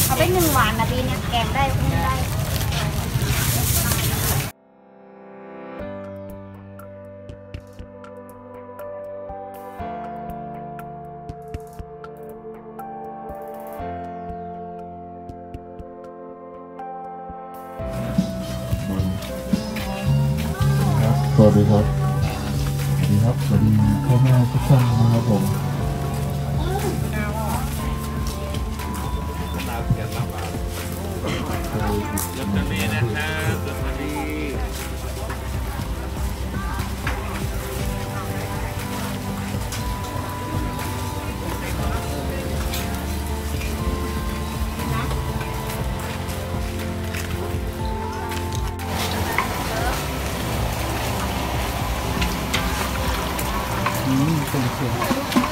เอาไป1 วันนะพี่เนี่ยแกงได้ไม่ได้สวัสดีครับสวัสดีครับสวัสดีพ่อแม่ทุกท่านนะครับผมลอตเตอรี่นะครับลอตเตอรี่ส่งเสียง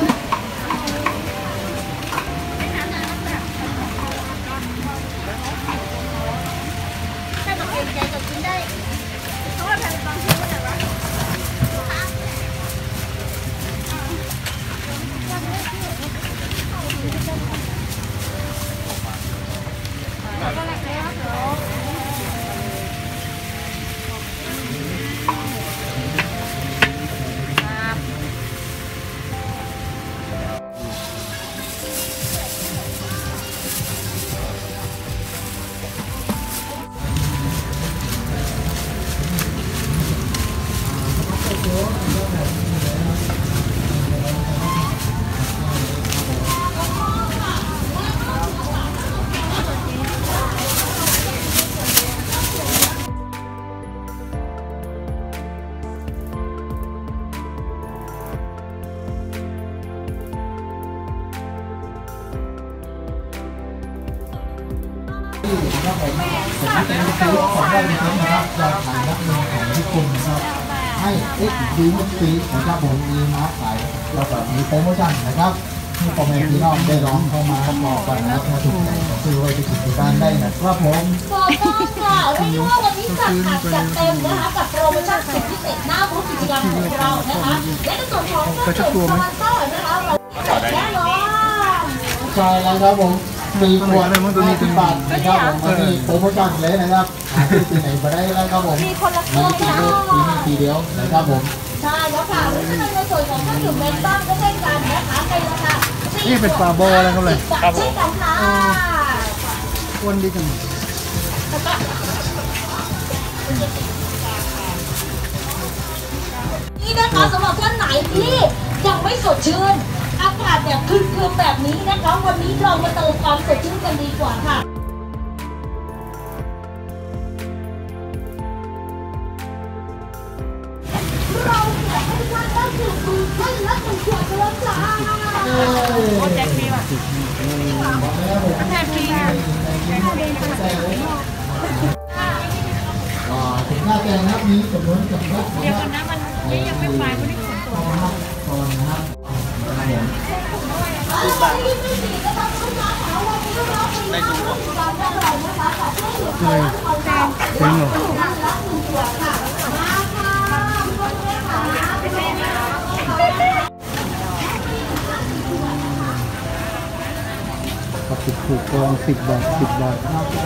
นะครับผมสำนักงานซื้อของเรานะครับยอดขายรับเงินของทุกคนนะครับให้ดีทุกปีนะครับผมมีมาขายเราแบบมีโปรโมชั่นนะครับที่พ่อแม่พี่น้องได้ลองเข้ามาบอกกันนะครับถ้าถูกใจซื้อไว้ไปกินที่บ้านได้นะครับผมถูกต้องค่ะเรียกว่าวันนี้จัดหนักจัดเต็มนะคะกับโปรโมชั่นสุดพิเศษหน้าบูธกิจกรรมของเรานะคะและในส่วนของเครื่องดื่มสปอนเซอร์นะคะเราจัดแน่นอนใช่แล้วครับผมมีขวด50 บาทนะครับผมอันนี้โปรโมชั่นเลยนะครับหาที่ไหนมาได้แล้วครับผมมีคนละเครื่องมีทีเดียวนะครับผมใช่แล้วค่ะในส่วนของเครื่องดื่มเมนตันก็เช่นกันนะคะในราคานี่เป็นฟาโบอะไรครับเลยครับผมวันดีจังนี่นะคะสำหรับท่านไหนที่ยังไม่สดชื่นอากาศแบบครึมๆแบบนี้นะคะวันนี้เรามาเติมความสดชื่นกันดีกว่าค่ะเราจะให้ท่านได้ดื่มฟรีให้ละ1 ขวดไปแล้วจ้าโอ้แจ็คฟรีว่ะแจ็คฟรีอ่ะถึงหน้าแกงนะครับมีจำนวนกับนักเดี๋ยวกันนะมันยังไม่ไปวันนี้ฝนตกก่อนนะครับได้ดูก่อนจริงเหรอกับถูกกอง10 บาท10 บาท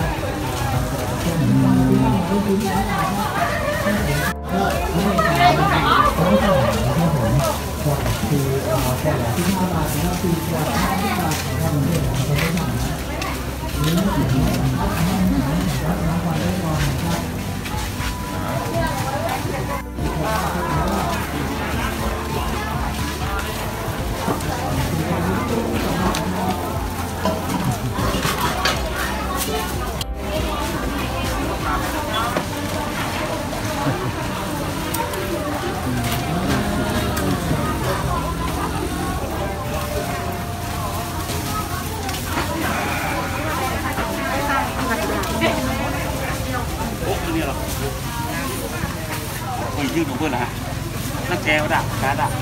ยืดของเพื่อนนะฮะนั่นแก้วดับการดับ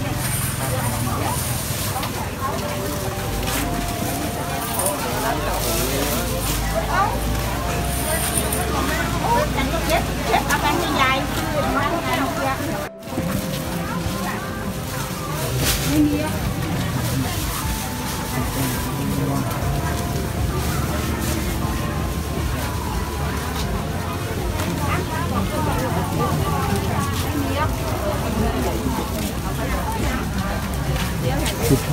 ฉันก็เช็ดเอาไปให้ยายคือบ้านยายเยอะไม่มีอ่ะ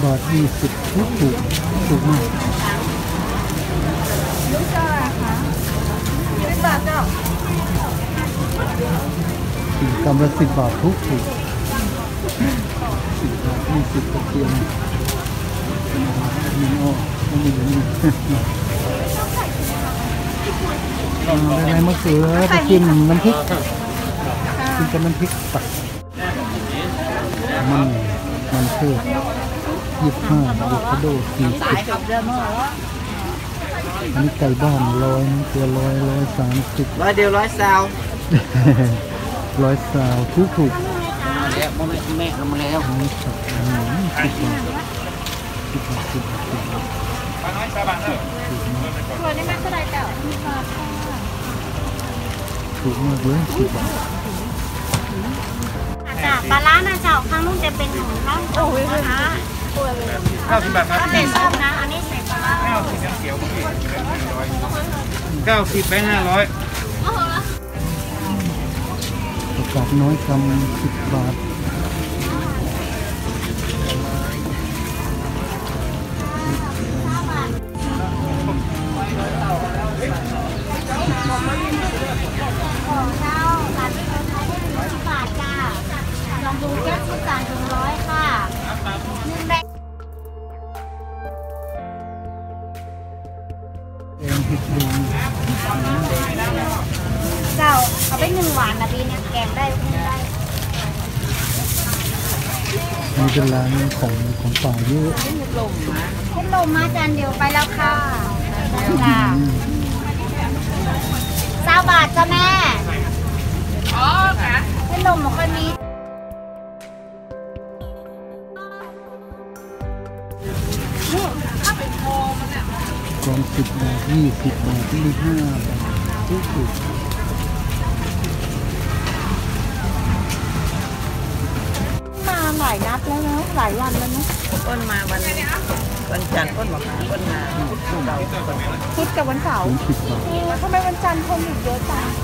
บาท20ถูกมากลูกเจ้าอะคะ20 บาทเจ้ากำละ10 บาทถูก10 บาท20กระเทียมมีอ้อมีได้มะเขือไปจิ้มน้ำพริกกินกับน้ำพริกตักมันเผือก25อะโวคาโด40อันนี้ไก่บ้าน100นะตัว130 100 เดียว100 ซาว 100 ซาวถูกแล้วแม่ทำมาแล้ว 10 บาทตัวนี้มันเท่าไรเจ้าถูกมากเลย10 บาทจ้ะปลาร้านะเจ้าข้างนู้นจะเป็นหมูข้างโอ้ยนะคะ90 บาทครับเป็นส้มนะอันนี้ใส่ปลาร้า 90 ไป 500 ประกาศน้อยคำ10 บาทของเจ้าร้านนี้เขาใช้ได้10 บาทจ้าลองดูแก้วที่จาน100ค่ะ1 แบงแกงเห็ดแดงเจ้าเอาไป1 หวานนะพี่เนี่ยแกงได้ไม่ได้อันนี้เป็นร้านของป่าเยอะขึ้นลมมาจานเดียวไปแล้วค่ะจ้า20 บาทจ้าแม่อ๋อค่ะขึ้นลมมันค่อยมีกอง10 บาท20 บาท25 บาทถูกมาหลายนัดแล้วเนอะหลายวันแล้วเนอะต้นมาวันจันทร์ต้นบอกมาต้นมาเราพุธกับวันเสาร์ 30 บาททำไมวันจันทร์คนอยู่เยอะจัง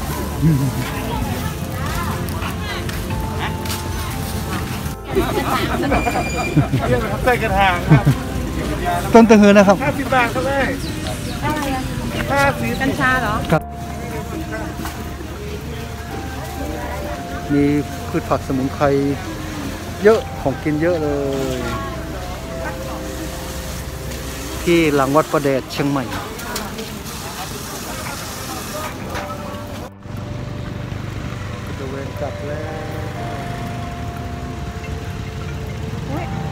ใส่กระถางครับต้นตะเฮือนะครับ 50 บาทครับแม่อะไรอะ 50 กัญชาเหรอครับมีพืชผักสมุนไพรเยอะของกินเยอะเลย ที่หลังวัดประแดดเชียงใหม่ตะเวนกลับแล้ว